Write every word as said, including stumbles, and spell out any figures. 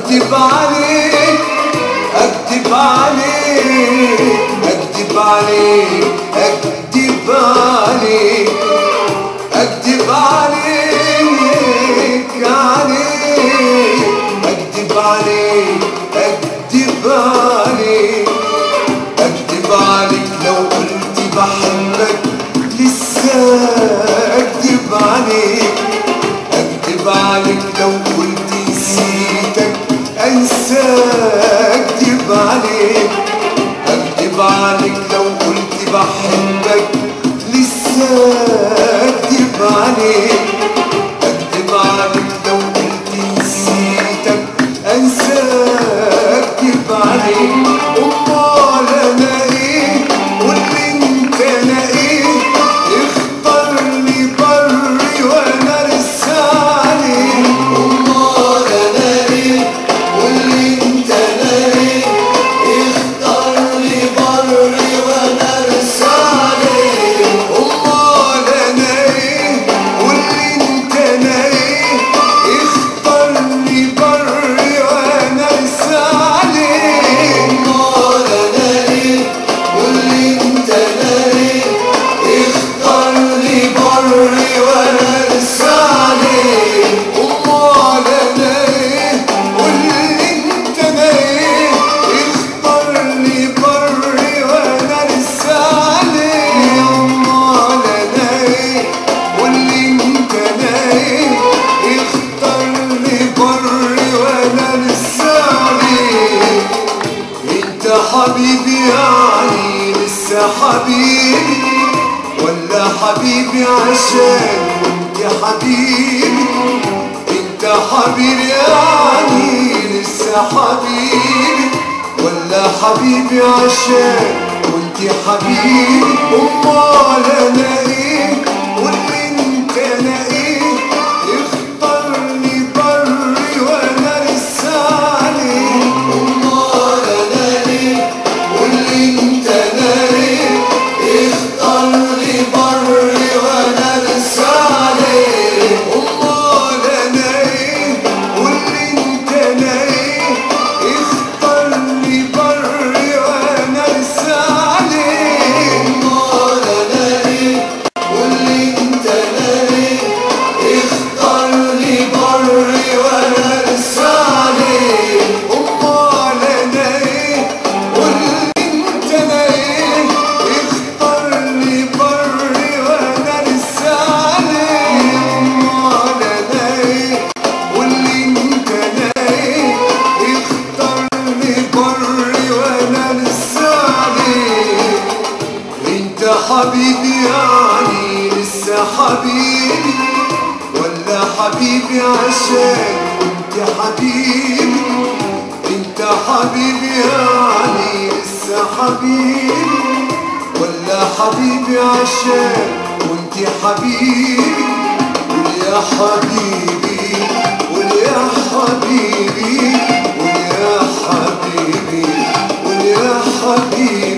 اكدب عليك اكدب عليك اكدب عليك اكدب عليك اكدب عليك عليك اكدب عليك اكدب عليك اكدب عليك لو قلت بحبك لسه اكدب عليك اكدب عليك لو قلت نسيتك انسى اكدب عليك اكدب عليك لو قلت بحبك لسه اكدب عليك اكدب عليك لو قلت نسيتك انسى اكدب عليك امال انا ايه واللي انت انا ايه اختارني بري وانا لسه عليك امال انا ايه واللي انت انا ايه اختارني بري وانا لسه عليك امال انا ايه واللي انت انا ايه اختارني بري وانا لسه عليك امال انا ايه واللي انت انا ايه اختارني بري وانا لسه عليك امال انا ايه واللي انت انا ايه اختارني بري وانا لسه عليك امال انا ايه واللي انت انا ايه اختارني بري وانا لسه عليك انت حبيبي يعني لسه حبيبي ولا حبيبي عشان انت حبيبي انت حبيبي يعني لسه حبيبي ولا حبيبي عشان وانت حبيبي امال انا ايه واللي انت انا ايه اختارني بري وانا لسه عليك امال انا ايه واللي انت انا ايه اختارني بري وانا لسه عليك امال انا ايه واللي انت انا ايه اختارني بري وانا لسه عليك امال انا ايه واللي انت انا ايه اختارني بري وانا لسه عليك امال انا ايه واللي انت انا ايه اختارني بري وانا لسه عليك امال انا ايه واللي انت انا ايه اختارني بري وانا لسه عليك انت حبيبي يعني لسه حبيبي ولا حبيبي عشان انت حبيبي انت حبيبي يعني لسه حبيبي ولا حبيبي عشان وانت حبيبي قول يا حبيبي قول يا حبيبي قول يا حبيبي قول يا حبيبي